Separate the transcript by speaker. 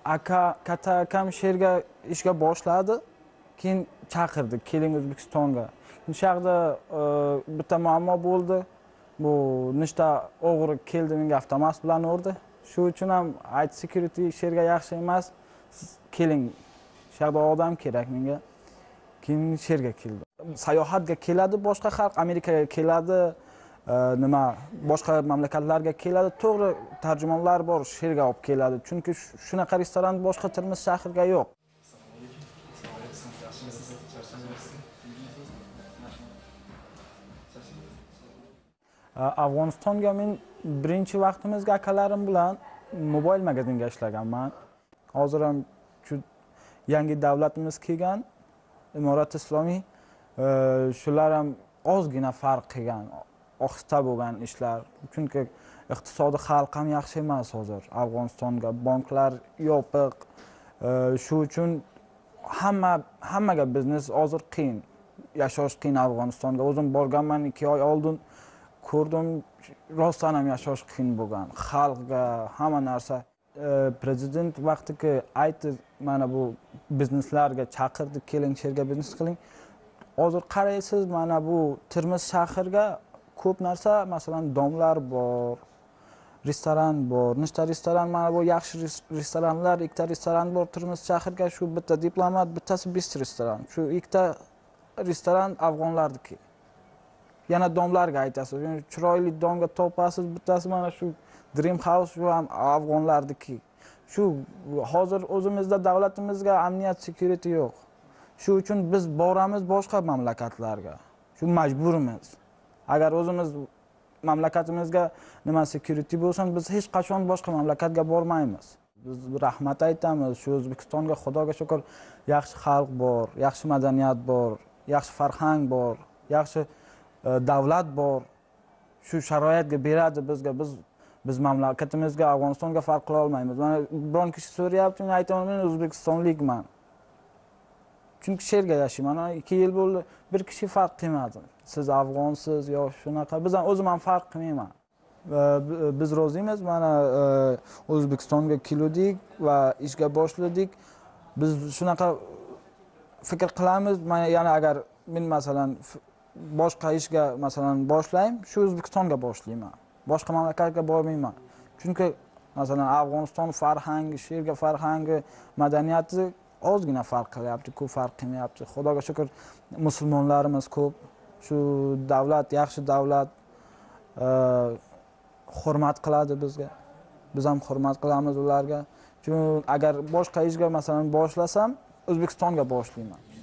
Speaker 1: katta akam she'rga ishga boshladi, keyin chaqirdi, keling O'zbekistonga. O'sha yerda bitta muammo bo'ldi. Bu nechta o'g'ri keldi, menga avtomat bilan urdi. Shu uchun ham IT security she'rga yaxshi emas. Siz keling, shu yerda odam kerak menga. Keyin she'rga keldi. Sayohatga keladi boshqa xalq, Amerikaga keladi, boshqa mamlakatlarga keladi. To'g'ri tarjimonlar bor, she'rga olib keladi. Chunki shunaqa restoran boshqa Termiz shahrida yo'q. Afg'onistonga men birinchi vaqtimizga akalarim bilan mobil magazinga ishlaganman. Hozir ham shu yangi davlatimiz kelgan, Imorat Islomiy, shular ham ozgina farq qilgan, ohista bo'lgan ishlar. Chunki iqtisodiy xalq ham yaxshi emas hozir Afg'onistonga, banklar yopiq. Shu uchun hammaga biznes hozir qiyin. Yashash qiyin Afg'onistonga. O'zim borganman 2 oy oldin, ko'rdim, rostdan ham yashash qiyin bo'lgan. Xalqga hamma narsa. Prezident vaqtiki aytdi, mana bu bizneslarga chaqirdi, keling she'rga biznes qiling. Hozir qaraysiz, mana bu Termiz shahriga ko'p narsa, masalan, domlar bor, restoran bor, nechta restoran, mana bu yaxshi restoranlar, 2 ta restoran bor Termiz shahriga, shu bitta diplomat, bittasi best restoran. Shu 2 ta restoran afg'onlarniki. Yana domlarga aytasiz, chiroyli domga topasiz, bittasi mana shu Dream House, shu ham afg'onlarniki. Shu hozir o'zimizda davlatimizga amniyat security yo'q. Shu uchun biz boramiz boshqa mamlakatlarga. Shu majburimiz. Agar o'zimiz mamlakatimizga nima security bo'lsa, biz hech qachon boshqa mamlakatga bormaymiz. Biz rahmat aytamiz, shu O'zbekistonga Xudoga shukr, yaxshi xalq bor, yaxshi madaniyat bor, yaxshi farhang bor, yaxshi davlat bor. Shu sharoitga beradi bizga. Biz mamlakatimizga, Afg'onistonga farq qila olmaymiz. Mana biron kishi so'rayapti, men aytaman, men O'zbekistonlikman. Chunki she'rga yashayman. 2 yil bo'ldi, bir kishi farq qilmadi. Siz afg'onsiz yo shunaqa. Biz ham o'zim ham farq qilmayman. Biz rozimiz, mana O'zbekistonga keldik va ishga boshladik. Biz shunaqa fikr qilamiz. Mana yana agar men masalan boshqa ishga masalan boshlayman, shu O'zbekistonga boshlayman. Boshqa mamlakatga bormayman. Chunki masalan Afg'oniston farhangi, she'rga farhangi, madaniyati ozgina farq qilyapti, ko'p farq qilmayapti. Xudoga shukr, musulmonlarimiz ko'p. Shu davlat yaxshi davlat, hurmat qiladi bizga. Biz ham hurmat qilamiz ularga. Chunki agar boshqa ishga masalan boshlasam, O'zbekistonga boshlayman.